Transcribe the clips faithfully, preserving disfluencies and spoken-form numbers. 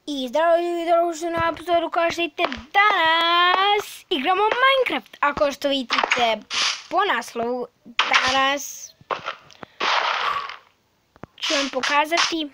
I zdravo ljudi, dobro na epizodu. Kao što vidite, danas igramo Minecraft. A kao što vidite po naslovu, danas ću vam pokazati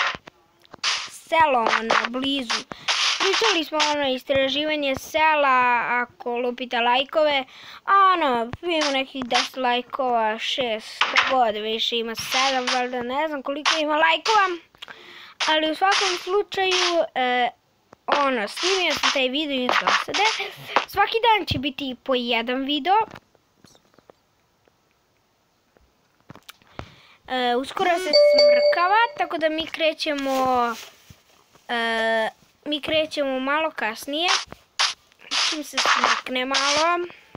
selo na blizu. Pričali smo ono istraživanje sela, ako lupite lajkove, a ono, imamo nekih deset lajkova, šest, god više ima, sedam, valjda ne znam koliko ima lajkova. Ali u svakom slučaju, e, ono, snimio sam taj video iz dosade. Svaki dan će biti po jedan video. E, uskoro se smrkava, tako da mi krećemo, e, mi krećemo malo kasnije. Čim se smrkne malo.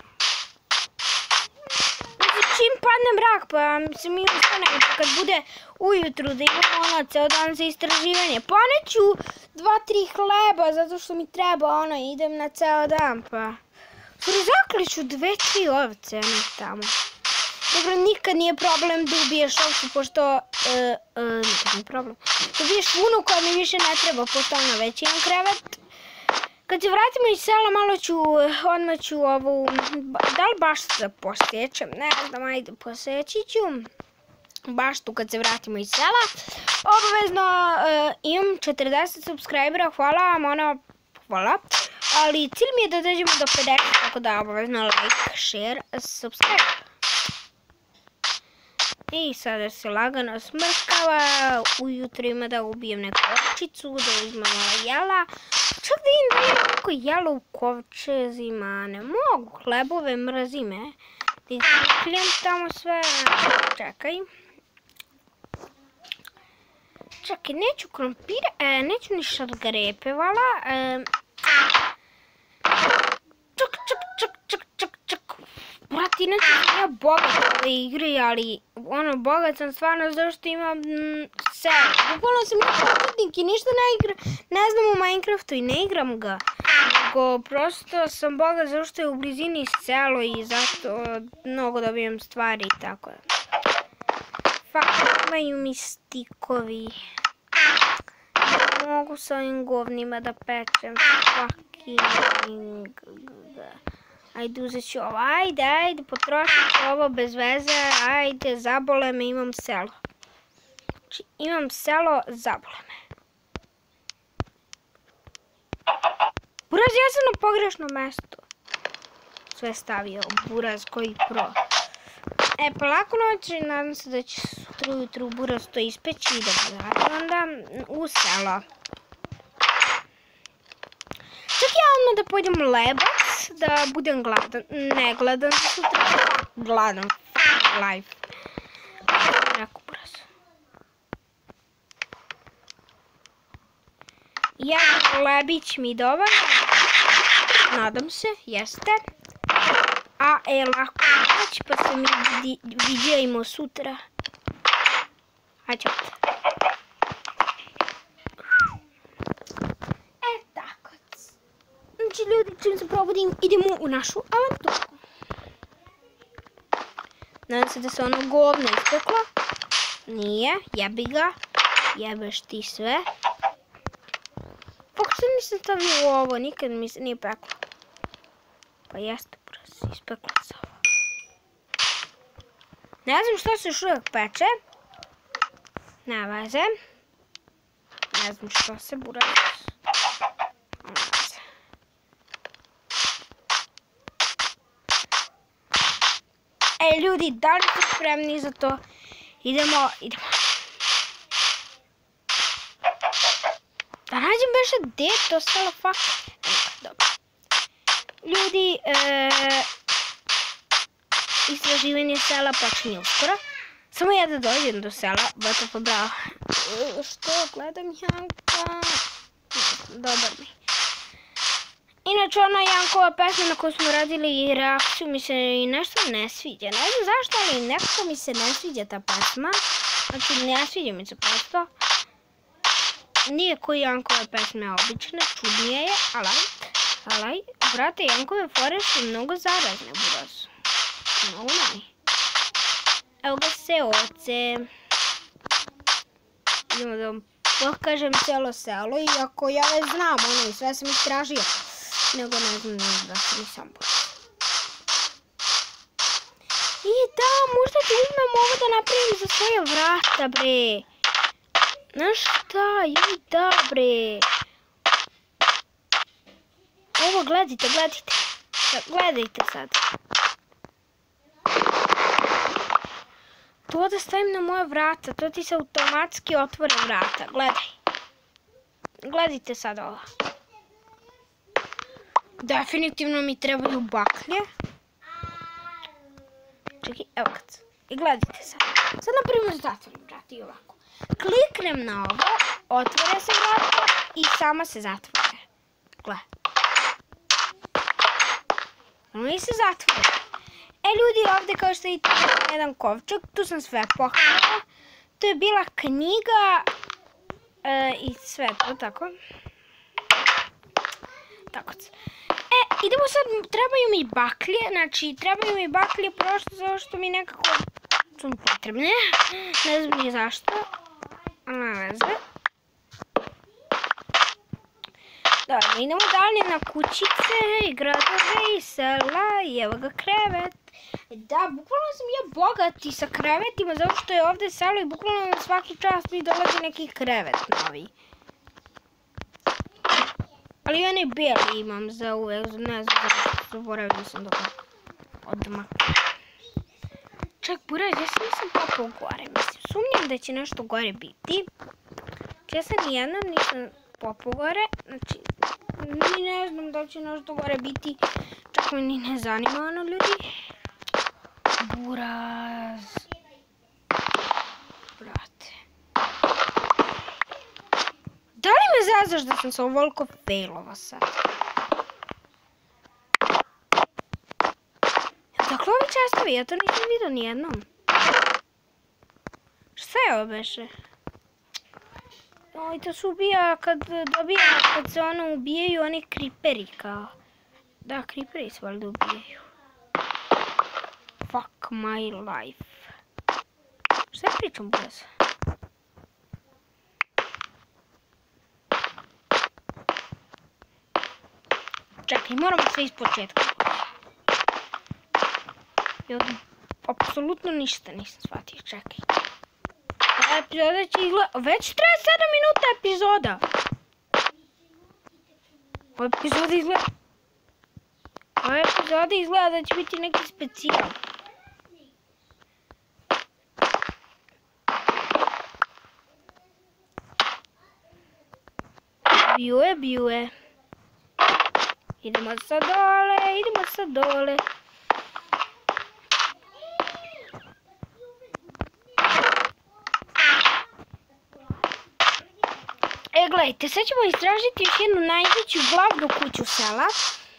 Čim padne mrak, pa mislim mi ustanemo, pa kad bude ujutru da imamo ono ceo dan za istraživanje. Poneću dva, tri hleba, zato što mi treba ono, idem na ceo dan, pa... Sorry, zakliću dve, tri ovce, ne tamo. Dobro, nikad nije problem da ubiješ ovcu, pošto... E, e, nikad nije problem. Da ubiješ vunu koja mi više ne treba, pošto ona već imam krevet. Kad se vratimo iz sela, malo ću, odmah ću ovu, da li baštu da posjećam, ne znam, ajde posjeći ću baštu kad se vratimo iz sela. Obavezno uh, imam četrdeset subscribera, hvala vam, ono, hvala, ali cilj mi je da dođemo do pedeset, tako da obavezno like, share, subscribe. I sada se lagano smrkava, ujutro ima da ubijem neku ovčicu, da uzmem malo jela. Čak da im da je neko jelo u kovčezima, ne mogu, hlebove mrazime. Da izgledam tamo sve, čekaj. Čekaj, neću krompire, e, neću ni šargarepe, vala. E, čak, čak, čak, čak, čak, čak. Brati, inače sam ja bogat u ovoj igri, ali ono, bogat sam stvarno zašto imam mm, selo. Bukvalno sam ja početnik i ništa ne igram, ne znam u Minecraftu i ne igram ga. Nego prosto sam bogat zašto je u blizini selo i zato mnogo dobijem stvari i tako da. Fak, imaju mi stikovi. Ne mogu sa ovim govnima da pečem. Fucking... Ajde, uzet ću ovo, ajde, ajde, potrošit ću ovo bez veze, ajde, zabole me, imam selo. Znači, imam selo, zabole me. Buraz, ja sam na pogrešno mesto. Sve stavio, buraz koji pro. E, pa lako noći, nadam se da će sutra ujutru buraz to ispeći i da ga onda u selo. Čak ja odmah da pojedem lebac, da budem gladan, ne gladan za sutra, gladan, life. Jako brzo. Jedan lebić mi dobar, nadam se, jeste. A e, lako noć, pa se mi vidjajmo sutra. Hađe. Znači ljudi, čim se probudim, idemo u našu avanturu. Nadam se da se ono govno ispeklo. Nije, jebi ga. Jebeš ti sve. Kako se nisam stavio u ovo, nikad mi se nije peklo. Pa jeste, brzo, ispeklo se ovo. Ne znam što se još uvijek peče. Ne veze. Ne znam što se buraz. E, ljudi, da li ste spremni za to? Idemo, idemo. Da nađem beše gdje to selo, fuck. Dobro. Ljudi, e, istraživanje sela počinje uskoro. Samo ja da dođem do sela, bata pa bravo. E, što, gledam Janka. Dobar mi. Inače, ona Jankova pesma na koju smo radili reakciju mi se i nešto ne sviđa. Ne znam zašto, ali nekako mi se ne sviđa ta pesma. Znači, ne sviđa mi se prosto. Nije koji Jankove pesme obične, čudnije je, ali, ali, brate, Jankove fore su mnogo zarazne, buraz. Mnogo manje. Evo ga se oce. Idemo da vam pokažem cijelo selo, iako ja već znam, ono, i sve sam istražio. Nego ne znam, ne znam da sam i sam bolje. I da, možda ti uzmem ovo da napravim za svoje vrata, bre. Znaš šta, i da, bre. Ovo gledajte, gledajte. Gledajte sad. To da stavim na moje vrata, to ti se automatski otvore vrata, gledaj. Gledajte sad ovo. Definitivno mi trebaju baklje. Čekaj, evo kad. I gledajte sad. Sad na primjer zatvorim vrata i ovako. Kliknem na ovo, otvore se vrata i sama se zatvore. Gle. Ono i se zatvore. E ljudi, ovdje kao što vidite jedan kovčeg, tu sam sve pokrila. To je bila knjiga e, i sve to, tako. Tako. E, idemo sad, trebaju mi baklje, znači trebaju mi baklje prosto zato što mi nekako su mi potrebne. Ne znam ni zašto. Ne veze. Dobro, idemo dalje na kućice i gradove i sela i evo ga krevet. Da, bukvalno sam ja bogati sa krevetima zato što je ovdje selo i bukvalno na svaki čas mi dolazi neki krevet novi. Ali ja ne bijeli imam za uvek, ne znam zašto, zaboravio sam dok odmah. Čak, buraz, ja sam nisam popao gore, mislim, sumnjam da će nešto gore biti. Ja sam nijednom nisam popao gore, znači, ni ne znam da će nešto gore biti, čak me ni ne zanima ono, ljudi. Buraz. Brate. Da li me zazaš da sam se ovoliko failova sad? Dakle, ovi častovi, ja to nisam vidio nijednom. Šta je ovo beše? Oj, to se ubija kad dobija, kad se ono ubijaju oni kriperi kao. Da, kriperi se valjda ubijaju. Fuck my life. Šta pričam brzo? Čekaj, moramo sve iz početka. Ja apsolutno ništa nisam shvatio, čekaj. Ova epizoda će izgleda... Već traje sedam minuta epizoda. Ova epizoda izgleda... Ova epizoda izgleda da će biti neki specijal. Bjue, bjue. Idemo sad dole, idemo sad dole. E, gledajte, sad ćemo istražiti još jednu najveću glavnu kuću sela.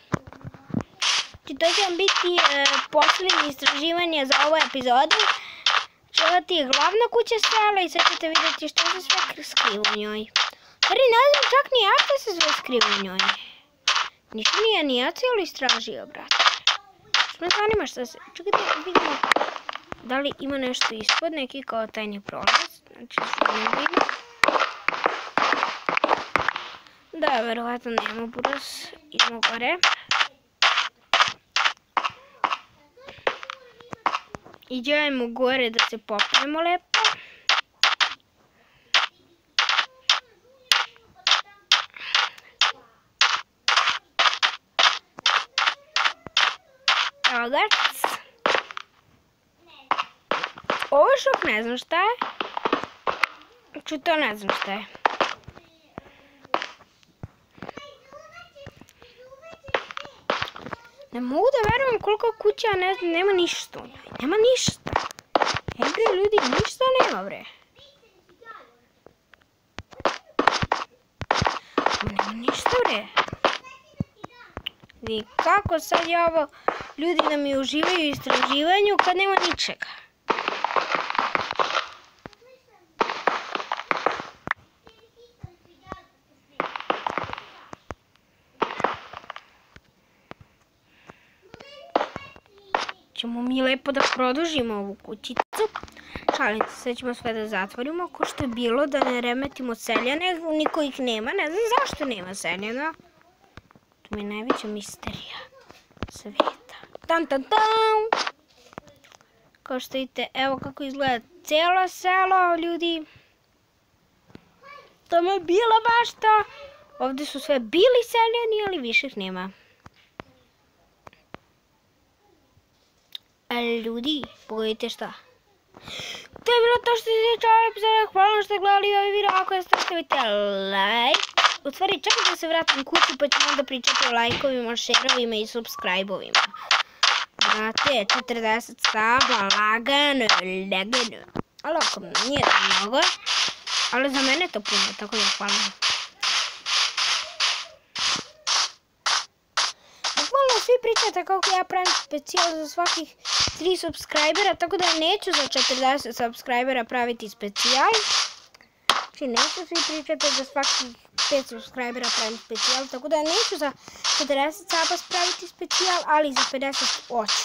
To će vam biti e, posljednje istraživanje za ovu epizodu. Ovo ti je glavna kuća sela i sad ćete vidjeti što se sve skriva u njoj. Stvari, ne znam čak ni ja što se sve skriva u njoj. Nisam ni ja ni ja cijelo istražio, brate. Što me zanima što se... Čekajte, vidimo da li ima nešto ispod, neki kao tajni prolaz. Znači, što ne vidim. Da, verovatno nema buraz. Idemo gore. Idemo gore da se popnemo lepo. Evo ga. Ovo šok ne znam šta je. Znači to ne znam šta je. Ne mogu da verujem koliko kuća, ne znam, nema ništa u njoj. Nema ništa. E bre, ljudi, ništa nema, bre. Nema ništa, bre. I kako sad je ovo, ljudi da mi uživaju u istraživanju kad nema ničega. Ćemo mi lepo da produžimo ovu kućicu. šalim se, sad ćemo sve da zatvorimo, ko što je bilo, da ne remetimo seljane, niko ih nema, ne znam zašto nema seljana. To mi je najveća misterija svijeta. Tam, tam, tam! Kao što vidite, evo kako izgleda cijelo selo, ljudi. Tamo je bila bašta. Ovdje su sve bili seljani, ali više ih nema. Ali ljudi, pogledajte šta. To je bilo to što se tiče ove epizode. Hvala vam što ste gledali ovaj video. Ako jeste, stavite like. U stvari, čekaj da se vratim kući pa ćemo onda pričati o lajkovima, šerovima i subscribe-ovima. Brate, četrdeset saba, lagano, lagano. Ali ako nije to mnogo, ali za mene je to puno, tako da hvala. Bukvalno svi pričate kako ja pravim specijal za svakih tri subscribera, tako da neću za četrdeset subscribera praviti specijal. Znači neću svi pričati za svakih pet subscribera pravim specijal, tako da neću za četrdeset saba praviti specijal, ali za pedeset hoću.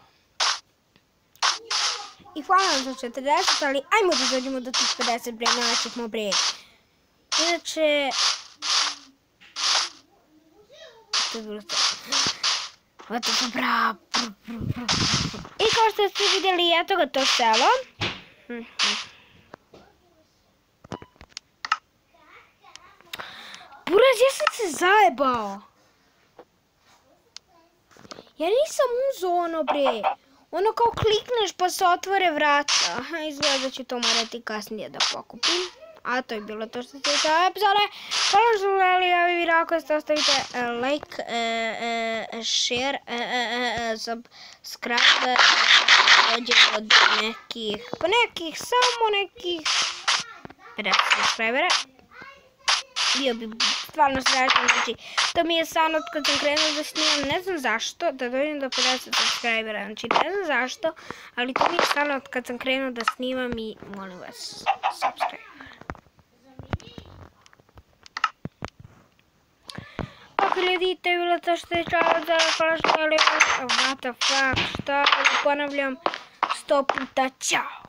I hvala vam za četrdeset, ali ajmo da dođemo do tih pedeset bre, naćemo bre. Inače... To je bilo to. Ovo to je bra. I kao što ste vidjeli, eto ga to selo. Buraz, ja sam se zajebao. Ja nisam uzeo ono bre. Ono kao klikneš pa se otvore vrata. Izgleda da ću to morati kasnije da pokupim. A to je bilo to što se tiče ove epizode. Hvala što ste gledali ovaj video. Ako ste, ostavite like, share, subscribe. Dođemo od nekih, pa nekih, samo nekih pedeset subscribera. Bio bi stvarno srećan, znači to mi je san od kad sam krenula da snimam, ne znam zašto, da dođem do pedeset subscribera, znači ne znam zašto, ali to mi je san od kad sam krenula da snimam i molim vas, subscribe. Ok ljudi, to je bilo to što je čao za hvala što je what the fuck, šta, ponavljam sto puta, čao.